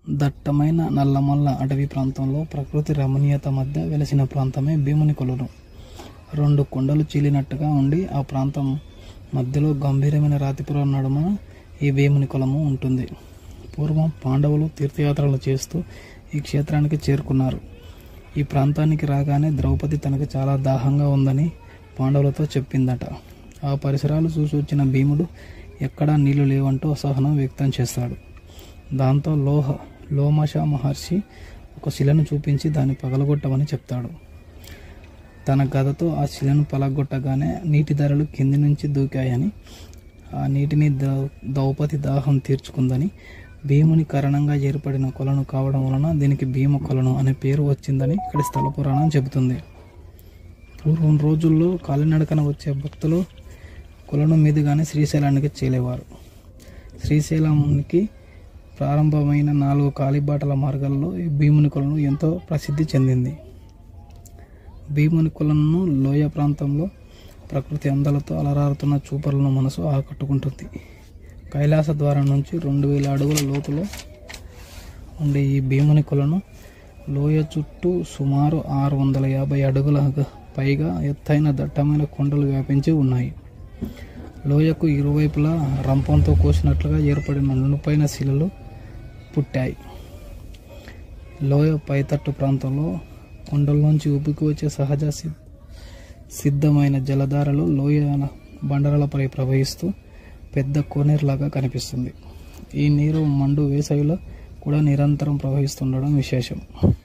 దట్టమైన నల్లమల్ల అటవీ ప్రాంతంలో ప్రకృతి రమణీయత మధ్య వెలసిన ప్రాంతమే భీముని కొలను. రెండు కొండలు చీలినట్టుగా ఉండి ఆ ప్రాంతం మధ్యలో గంభీరమైన రాతిపుర నడుమ ఈ భీముని కొలము ఉంటుంది. పూర్వం పాండవులు తీర్థయాత్రలు చేస్తూ ఈ క్షేత్రానికి చేరుకున్నారు. ఈ ప్రాంతానికి రాగానే ద్రౌపది తనకు చాలా దాహంగా ఉందని పాండవులతో చెప్పిందట. ఆ పరిసరాలు చూసి వచ్చిన భీముడు ఎక్కడా నీళ్లు లేవంటూ అసహనం వ్యక్తం చేస్తాడు. దాంతో లోమశ మహర్షి ఒక శిలను చూపించి దాన్ని పగలగొట్టమని చెప్తాడు. తన గదతో ఆ శిలను పగలగొట్టగానే నీటి ధరలు కింది నుంచి దూకాయని, ఆ నీటిని ద్రౌపది దాహం తీర్చుకుందని, భీముని కారణంగా ఏర్పడిన కొలను కావడం వలన దీనికి భీమ కొలను అనే పేరు వచ్చిందని ఇక్కడి స్థల పురాణం చెబుతుంది. పూర్వం రోజుల్లో కాలినడకన వచ్చే భక్తులు కొలను మీదుగానే శ్రీశైలానికి చేరేవారు. శ్రీశైలానికి ప్రారంభమైన 4 కాలిబాటల మార్గాల్లో ఈ భీముని కొలను ఎంతో ప్రసిద్ధి చెందింది. భీముని కొలను లోయ ప్రాంతంలో ప్రకృతి అందాలతో అలరారుతున్న చూపరులను మనసు ఆకట్టుకుంటుంది. కైలాస ద్వారం నుంచి 2000 అడుగుల లోతులో ఉండే ఈ భీముని కొలను లోయ చుట్టూ సుమారు 650 అడుగుల పైగా ఎత్తైన దట్టమైన కొండలు వ్యాపించి ఉన్నాయి. లోయకు ఇరువైపులా రంపంతో కోసినట్లుగా ఏర్పడిన నునుపైన శిలలు పుట్టాయి. లోయ పైతట్టు ప్రాంతంలో కొండల్లోంచి ఉబ్బుకు వచ్చే సహజ సిద్ధమైన జలధారలు లోయ బండరాలపై ప్రవహిస్తూ పెద్ద కోనేరులాగా కనిపిస్తుంది. ఈ నీరు మండు వేసవిలో కూడా నిరంతరం ప్రవహిస్తుండడం విశేషం.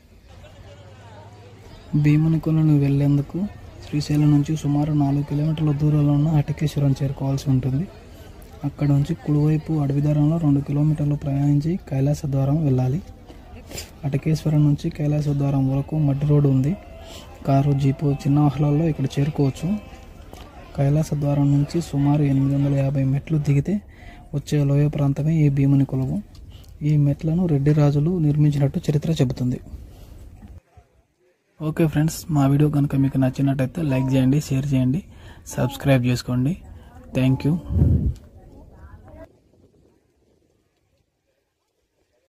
భీముని కొలను వెళ్లేందుకు శ్రీశైలం నుంచి సుమారు 4 కిలోమీటర్ల దూరంలో ఉన్న అటకేశ్వరం చేరుకోవాల్సి ఉంటుంది. అక్కడ నుంచి కుడివైపు అడవిదారంలో 2 కిలోమీటర్లు ప్రయాణించి కైలాస ద్వారం వెళ్ళాలి. అటకేశ్వరం నుంచి కైలాస ద్వారం వరకు మట్టి రోడ్డు ఉంది. కారు, జీపు, చిన్న వాహనాల్లో ఇక్కడ చేరుకోవచ్చు. కైలాస ద్వారం నుంచి సుమారు 850 మెట్లు దిగితే వచ్చే లోయ ప్రాంతమే ఈ భీముని కొలువు. ఈ మెట్లను రెడ్డి రాజులు నిర్మించినట్టు చరిత్ర చెబుతుంది. ఓకే ఫ్రెండ్స్, మా వీడియో కనుక మీకు నచ్చినట్టయితే లైక్ చేయండి, షేర్ చేయండి, సబ్స్క్రైబ్ చేసుకోండి. Thank you.